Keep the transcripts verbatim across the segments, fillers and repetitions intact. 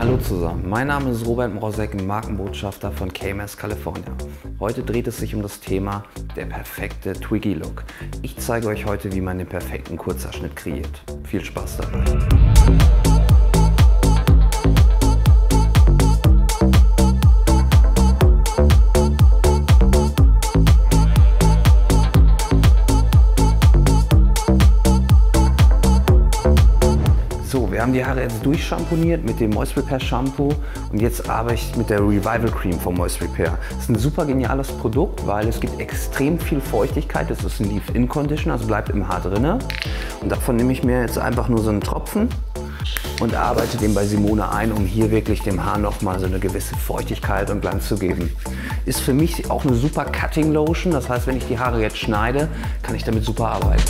Hallo zusammen, mein Name ist Robert Mrozek, Markenbotschafter von K M S California. Heute dreht es sich um das Thema der perfekte Twiggy Look. Ich zeige euch heute, wie man den perfekten Kurzhaarschnitt kreiert. Viel Spaß dabei! So, wir haben die Haare jetzt durchschamponiert mit dem Moist Repair Shampoo und jetzt arbeite ich mit der Revival Cream von Moist Repair. Das ist ein super geniales Produkt, weil es gibt extrem viel Feuchtigkeit. Das ist ein Leave-In Conditioner, also bleibt im Haar drinne. Und davon nehme ich mir jetzt einfach nur so einen Tropfen und arbeite den bei Simone ein, um hier wirklich dem Haar nochmal so eine gewisse Feuchtigkeit und Glanz zu geben. Ist für mich auch eine super Cutting Lotion, das heißt, wenn ich die Haare jetzt schneide, kann ich damit super arbeiten.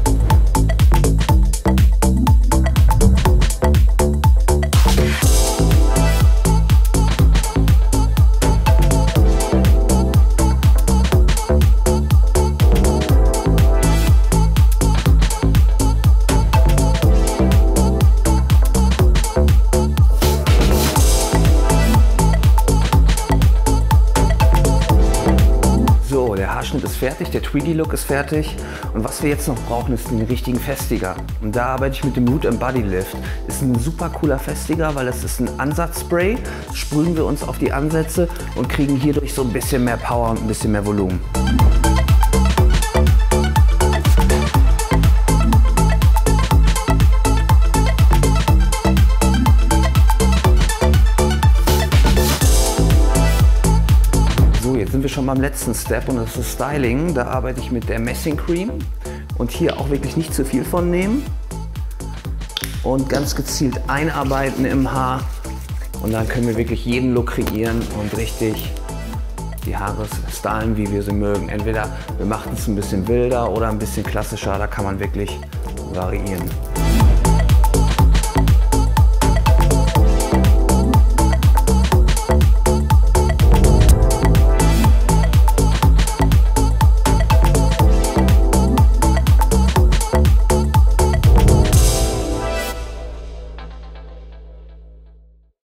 Der Haarschnitt ist fertig, der Twiggy Look ist fertig und was wir jetzt noch brauchen, ist den richtigen Festiger. Und da arbeite ich mit dem Root and Body Lift. Ist ein super cooler Festiger, weil es ist ein Ansatzspray. Das sprühen wir uns auf die Ansätze und kriegen hierdurch so ein bisschen mehr Power und ein bisschen mehr Volumen. Jetzt sind wir schon beim letzten Step und das ist Styling. Da arbeite ich mit der Messing Cream und hier auch wirklich nicht zu viel von nehmen und ganz gezielt einarbeiten im Haar und dann können wir wirklich jeden Look kreieren und richtig die Haare stylen, wie wir sie mögen. Entweder wir machen es ein bisschen wilder oder ein bisschen klassischer, da kann man wirklich variieren.